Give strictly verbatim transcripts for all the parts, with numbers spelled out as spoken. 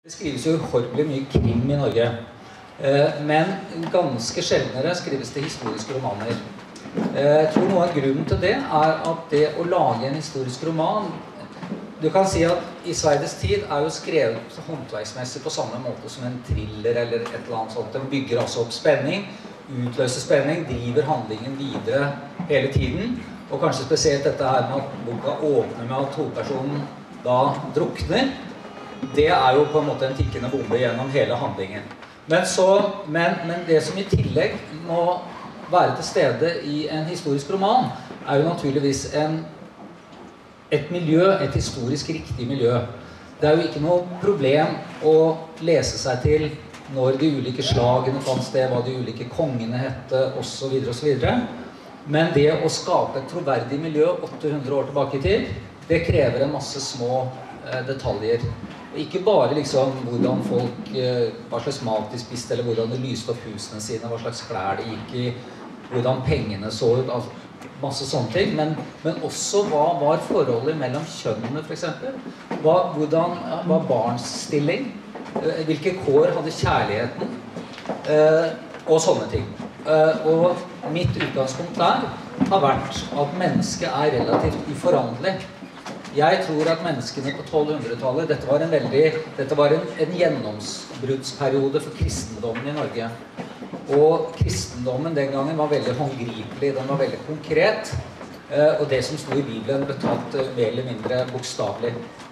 Det skrives jo uhorvelig mye krim i Norge, men ganske sjeldnere skrives det historiske romaner. Jeg tror noe av grunnen til det er at det å lage en historisk roman, du kan si at I Sverdets tid er jo skrevet håndverksmessig på samme måte som en thriller eller et eller annet sånt. Den bygger altså opp spenning, utløser spenning, driver handlingen videre hele tiden, og kanskje spesielt dette her med at boka åpner med at hovedpersonen da drukner. Det er jo på en måte en tikkende bombe gjennom hele handlingen. Men, så, men, men det som I tillegg må være til stede I en historisk roman, er jo naturligvis en, et miljø, et historisk riktig miljø. Det er jo ikke noe problem å lese seg til når de ulike slagene fant sted, hva de ulike kongene hette, og så videre og så videre. Men det å skape et troverdig miljø åtte hundre år tilbake I tid, det krever en masse små eh, detaljer. Ikke bare liksom hvordan folk, hva slags mat de spiste, eller hvordan de lyste opp husene sine, hva slags klær de gikk I, hvordan pengene så ut, altså masse sånne ting, men, men også hva var forholdet mellom kjønnene for eksempel, hva, hvordan var barns stilling, hvilke kår hadde kjærligheten, og sånne ting. Og mitt utgangspunkt der har vært at mennesket er relativt uforanderlig. Jeg tror at menneskene på tolvhundretallet, dette var en veldig, dette var en, en gjennomsbruddsperiode for kristendommen I Norge. Og kristendommen den gangen var veldig håndgripelig, den var veldig konkret, og det som stod I Bibelen ble tatt mer eller mindre bokstavelig.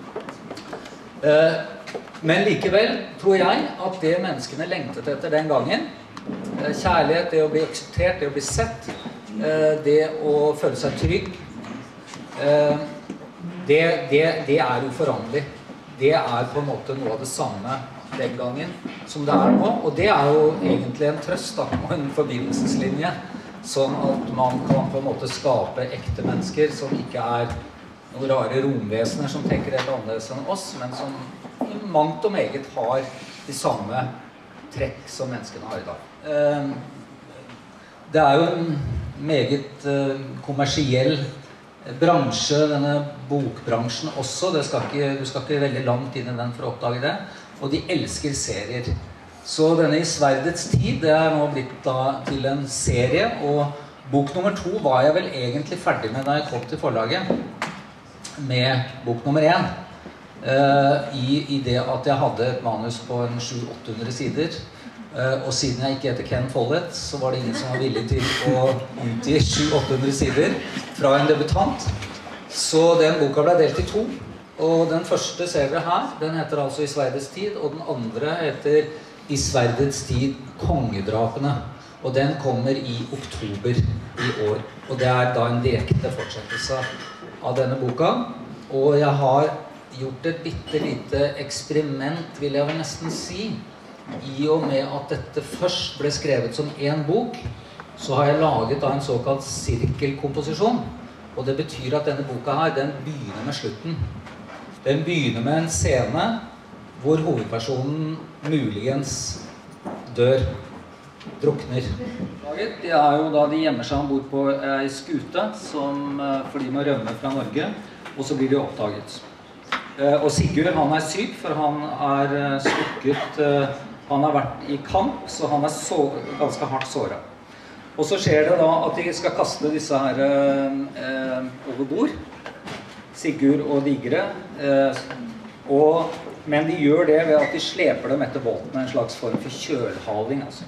Men likevel tror jeg at det menneskene lengtet etter den gangen, kjærlighet, det å bli akseptert, det å bli sett, det å føle seg trygg, Det, det, det er uforanderlig. Det er på en måte noe av det samme den gangen som det er nå. Og det er jo egentlig en trøst da, og en forbindelseslinje. Sånn at man kan på en måte skape ekte mennesker som ikke er noen rare romvesener som tenker helt annerledes enn oss, men som I mangt og meget har de samme trekk som menneskene har I dag. Det er jo en meget kommersiell bransje, denne bokbransjen også, det skal ikke, du skal ikke veldig langt inn I den for å oppdage det, og de elsker serier. Så denne I Sverdets tid, det er nå blitt da til en serie, og bok nummer to var jeg vel egentlig ferdig med da jeg kom til forlaget, med bok nummer én, uh, i, i det at jeg hadde et manus på en sju til åtte hundre sider, Uh, og siden jeg ikke heter Ken Follett, så var det ingen som var villig til å utgi sju til åtte hundre sider fra en debutant. Så den boka ble delt I to, og den første ser dere her, den heter altså I Sverdets tid, og den andre heter I Sverdets tid kongedrapene. Og den kommer I oktober I år. Og det er da en direkte fortsettelse av denne boka. Og jeg har gjort et bitte lite eksperiment, vil jeg vel nesten si, I og med at dette først ble skrevet som en bok, så har jeg laget da en såkalt sirkelkomposisjon. Og det betyr at denne boka her, den begynner med slutten. Den begynner med en scene hvor hovedpersonen muligens dør, drukner. Det er jo da de gjemmer seg ombord på en skute, som, for de må rømme fra Norge, og så blir de oppdaget. Og Sigurd, han er syk, for han er slukket, han har vært I kamp, så han er så, ganske hardt såret. Og så skjer det da at de skal kaste disse her eh, over bord, Sigurd og Digre, eh, og, men de gjør det ved at de sleper dem etter båten, en slags form for kjølhaling. Altså.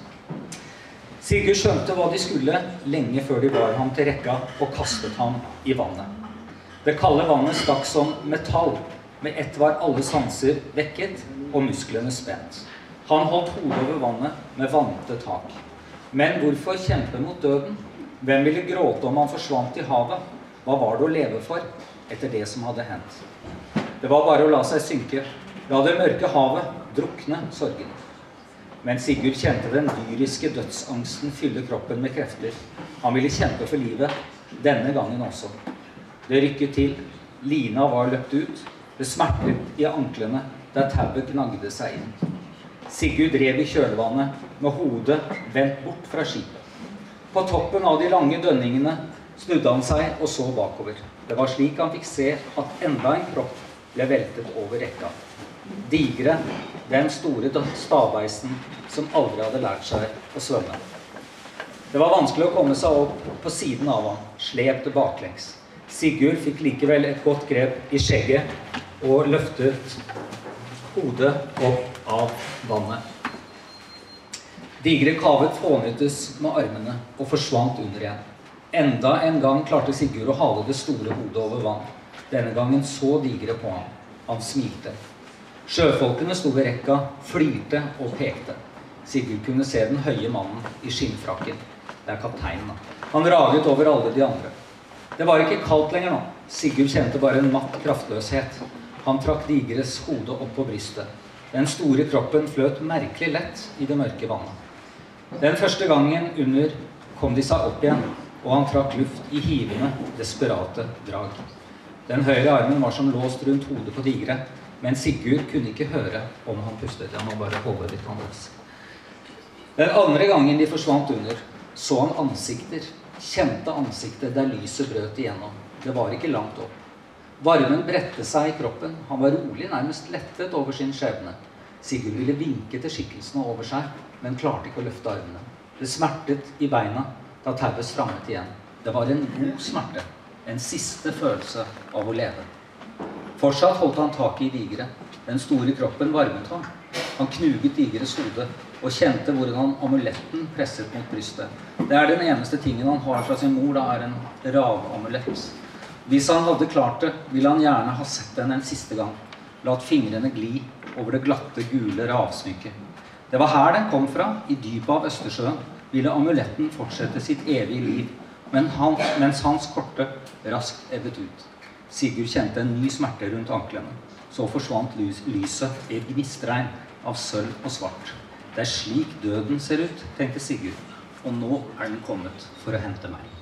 Sigurd skjønte hva de skulle lenge før de bar ham til rekka og kastet ham I vannet. Det kalde vannet stakk som metall, med ett var alle sanser vekket og musklene spent. Han holdt hodet over vannet med vante tak. Men hvorfor kjempe mot døden? Hvem ville gråte om han forsvant I havet? Hva var det å leve for etter det som hadde hendt? Det var bare å la seg synke. La det mørke havet drukne sorgen. Men Sigurd kjente den dyriske dødsangsten fylle kroppen med krefter. Han ville kjempe for livet, denne gangen også. Det rykket til. Lina var løpt ut. Det smertet I anklene, der tauet gnagde seg inn. Sigurd drev I kjølvannet, med hodet vendt bort fra skipet. På toppen av de lange dønningene snudde han seg og så bakover. Det var slik han fikk se at enda en kropp ble veltet over rekka. Digre, den store stavbeisen som aldri hadde lært seg å svømme. Det var vanskelig å komme seg opp på siden av ham, slepte baklengs. Sigurd fikk likevel et godt grep i skjegget og løftet hodet opp av vannet. Digre kavet fånyttes med armene og forsvant under igjen. Enda en gang klarte Sigurd å hale det store hodet over vann. Denne gangen så Digre på ham. Han smilte. Sjøfolkene sto ved rekka, flirte og pekte. Sigurd kunne se den høye mannen i skinnfrakken. Det er kapteinen. Han raget over alle de andre. Det var ikke kaldt lenger nå. Sigurd kjente bare en matt kraftløshet. Han trakk Digres hode opp på brystet. Den store kroppen fløt merkelig lett i det mørke vannet. Den første gangen under kom de seg opp igjen, og han trakk luft i hivende, desperate drag. Den høyre armen var som låst rundt hodet på Digre, men Sigurd kunne ikke høre om han pustet. Jeg må bare holde litt annerledes. Den andre gangen de forsvant under, så han ansikter, kjente ansikter der lyset brøt igjennom. Det var ikke langt opp. Varmen bredte seg i kroppen. Han var rolig, nærmest lettet over sin skjebne. Sigurd ville vinke til skikkelsene over seg, men klarte ikke å løfte armene. Det smertet i beina da tauet strammet igjen. Det var en god smerte, en siste følelse av å leve. Fortsatt holdt han tak i Digre. Den store kroppen varmet ham. Han knuget Digres hode og kjente hvordan amuletten presset mot brystet. Det er den eneste tingen han har fra sin mor, da er en ravamulett. Hvis han hadde klart det, ville han gjerne ha sett den en siste gang. Latt fingrene gli over det glatte, gule ravsmykket. Det var her den kom fra, i dypet av Østersjøen, ville amuletten fortsette sitt evige liv, men han, mens hans korte raskt ebbet ut. Sigurd kjente en ny smerte rundt anklene. Så forsvant lys, lyset i gnistregn av sølv og svart. Det er slik døden ser ut, tenkte Sigurd, og nå er den kommet for å hente meg.